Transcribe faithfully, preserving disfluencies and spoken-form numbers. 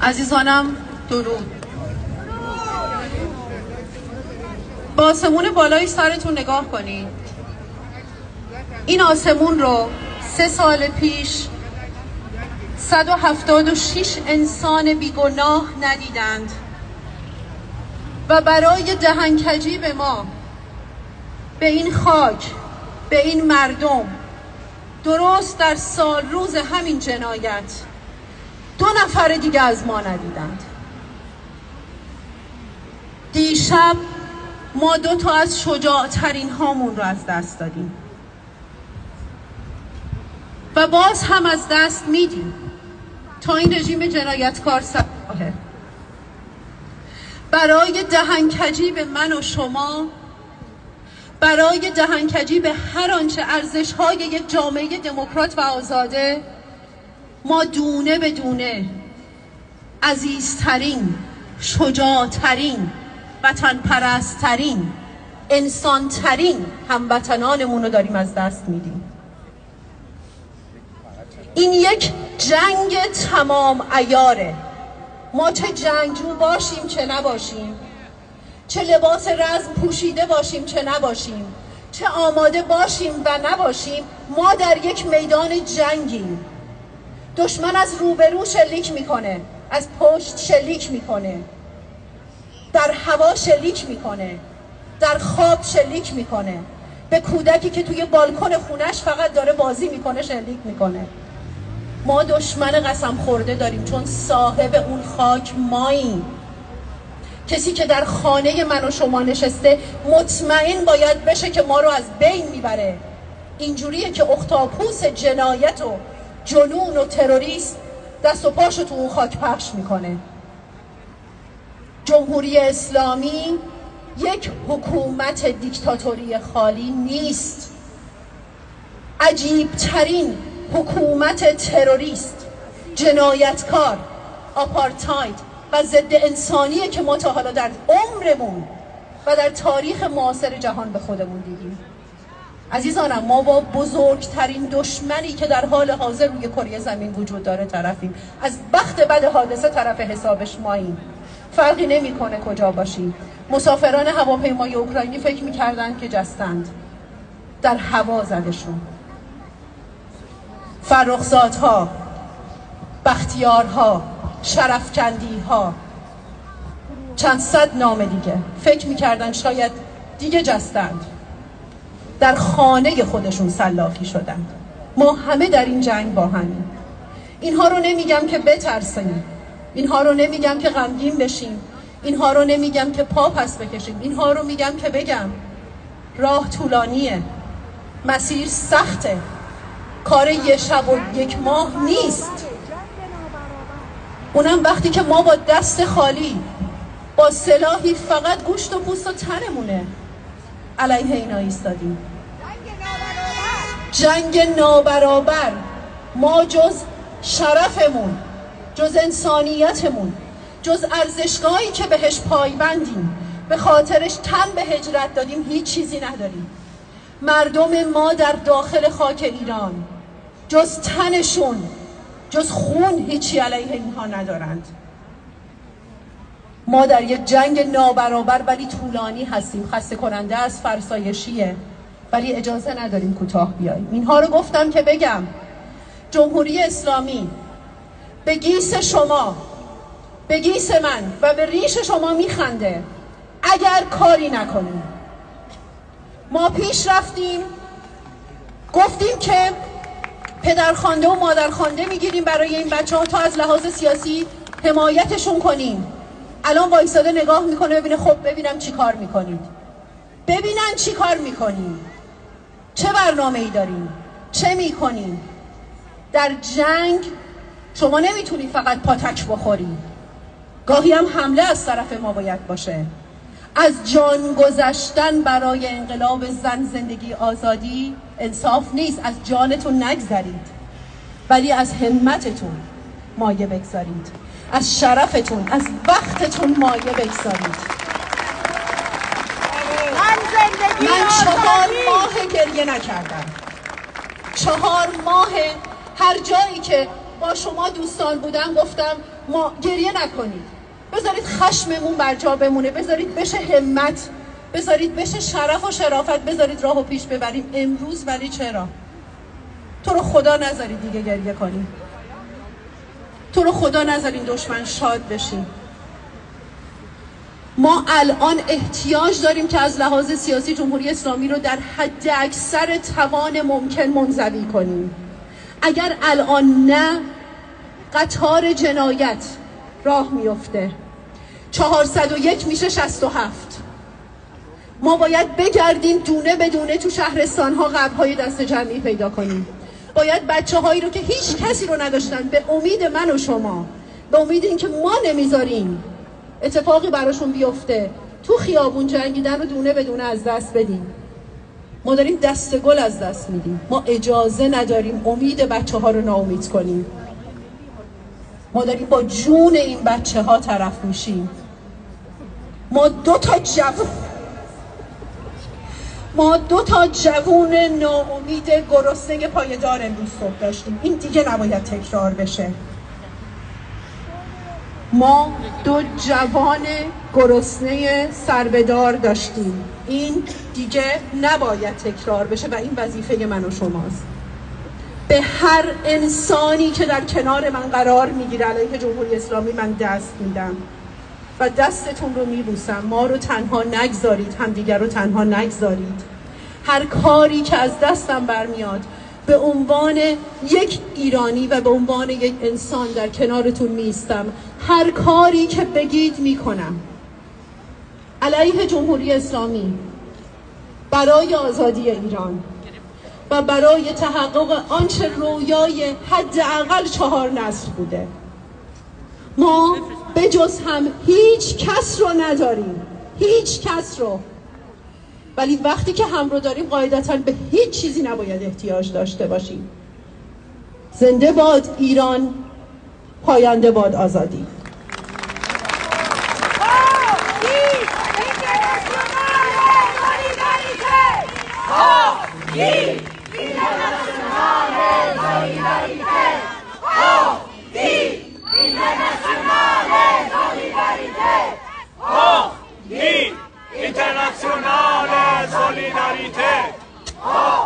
عزیزانم درود. با آسمون بالای سرتون نگاه کنید. این آسمون رو سه سال پیش صد و هفتاد و شش انسان بیگناه ندیدند و برای دهنکجی به ما، به این خاک، به این مردم، درست در سال روز همین جنایت دو نفر دیگه از ما ندیدند. دیشب ما دو تا از شجاعترین هامون رو از دست دادیم و باز هم از دست میدیم تا این رژیم جنایتکار سباهه برای دهنکجی به من و شما، برای دهنکجی به هر آنچه ارزش‌های یک جامعه دموکرات و آزاده، ما دونه به دونه عزیزترین، شجاعترین، وطن پرستترین، انسانترین هموطنانمون رو داریم از دست میدیم. این یک جنگ تمام عیاره. ما چه جنگجو باشیم چه نباشیم، چه لباس رزم پوشیده باشیم چه نباشیم، چه آماده باشیم و نباشیم، ما در یک میدان جنگیم. دشمن از روبرو شلیک میکنه، از پشت شلیک میکنه، در هوا شلیک میکنه، در خواب شلیک میکنه، به کودکی که توی بالکن خونش فقط داره بازی میکنه شلیک میکنه. ما دشمن قسم خورده داریم، چون صاحب اون خاک ماییم. کسی که در خانه من و شما نشسته مطمئن باید بشه که ما رو از بین میبره. اینجوریه که اختاپوس جنایت و جنون و تروریست دست و پاشو تو اون خاک پخش میکنه. جمهوری اسلامی یک حکومت دیکتاتوری خالی نیست. عجیبترین حکومت تروریست، جنایتکار، آپارتاید و ضد انسانیه که ما تا حالا در عمرمون و در تاریخ معاصر جهان به خودمون دیدیم. عزیزانم، ما با بزرگترین دشمنی که در حال حاضر روی کره زمین وجود داره طرفیم. از بخت بد حادثه طرف حسابش ماییم. فرقی نمیکنه کجا باشیم. مسافران هواپیمای اوکراینی فکر میکردن که جستند، در هوا زدشون. فرخزادها، بختیارها، شرفکندیها، چند صد نام دیگه فکر میکردن شاید دیگه جستند، در خانه خودشون سلاخی شدند. ما همه در این جنگ با همیم. اینها رو نمیگم که بترسیم، اینها رو نمیگم که غمگین بشیم، اینها رو نمیگم که پا پس بکشیم، اینها رو میگم که بگم راه طولانیه، مسیر سخته، کار یه شب و یک ماه نیست. اونم وقتی که ما با دست خالی، با سلاحی فقط گوشت و پوست و تنمونه علیه اینا ایستادیم. جنگ نابرابر. ما جز شرفمون، جز انسانیتمون، جز ارزشگاهی که بهش پایبندیم، به خاطرش تن به هجرت دادیم، هیچ چیزی نداریم. مردم ما در داخل خاک ایران جز تنشون، جز خون، هیچی علیه اینها ندارند. ما در یک جنگ نابرابر ولی طولانی هستیم. خسته کننده است، فرسایشیه، ولی اجازه نداریم کوتاه بیاییم. اینها رو گفتم که بگم جمهوری اسلامی به گیس شما، به گیس من و به ریش شما میخنده اگر کاری نکنیم. ما پیش رفتیم، گفتیم که پدرخوانده و مادرخوانده میگیریم برای این بچه ها تا از لحاظ سیاسی حمایتشون کنیم. الان وایساده نگاه میکنه ببینه خب ببینم چی کار میکنید، ببینن چی کار میکنیم، چه برنامه ای داریم، چه میکنیم. در جنگ شما نمیتونی فقط پاتک بخوری، گاهی هم حمله از طرف ما باید باشه. از جان گذشتن برای انقلاب زن، زندگی، آزادی انصاف نیست. از جانتون نگذرید، ولی از همتتون مایه بگذارید، از شرفتون، از وقتتون مایه بگذارید. من چهار ماه گریه نکردم، چهار ماه هر جایی که با شما دوستان بودم گفتم ما گریه نکنید، بذارید خشممون بر جا بمونه، بذارید بشه همت، بذارید بشه شرف و شرافت، بذارید راه و پیش ببریم. امروز ولی چرا؟ تو رو خدا نذارید دیگه گریه کنیم، تو رو خدا نذارین دشمن شاد بشیم. ما الان احتیاج داریم که از لحاظ سیاسی جمهوری اسلامی رو در حد اکثر توان ممکن منزوی کنیم. اگر الان نه، قطار جنایت راه میفته، چهارصد و یک میشه شصت و هفت. ما باید بگردیم دونه به دونه تو شهرستان ها قبرهای دست جمعی پیدا کنیم. باید بچه هایی رو که هیچ کسی رو نداشتن، به امید من و شما، به امید این که ما نمیذاریم اتفاقی براشون بیفته، تو خیابون جنگیدن رو دونه به دونه از دست بدیم. ما داریم دست گل از دست میدیم. ما اجازه نداریم امید بچه ها رو ناامید کنیم. ما داریم با جون این بچه ها طرف میشیم. ما دو تا جوون ما دو تا جوون ناامید گرسنه پایدار امروز صبح داشتیم. این دیگه نباید تکرار بشه. ما دو جوان گرسنه سربه‌دار داشتیم. این دیگه نباید تکرار بشه و این وظیفه من و شماست. به هر انسانی که در کنار من قرار میگیره علیه جمهوری اسلامی من دست میدم و دستتون رو میبوسم. ما رو تنها نگذارید، همدیگر رو تنها نگذارید. هر کاری که از دستم برمیاد به عنوان یک ایرانی و به عنوان یک انسان در کنارتون میستم. هر کاری که بگید میکنم علیه جمهوری اسلامی، برای آزادی ایران و برای تحقق آنچه رویای حداقل چهار نسل بوده. ما به جز هم هیچ کس رو نداریم، هیچ کس رو. ولی وقتی که هم رو داریم قاعدتاً به هیچ چیزی نباید احتیاج داشته باشیم. زنده باد ایران، پاینده باد آزادی. Internazionale solidarietà!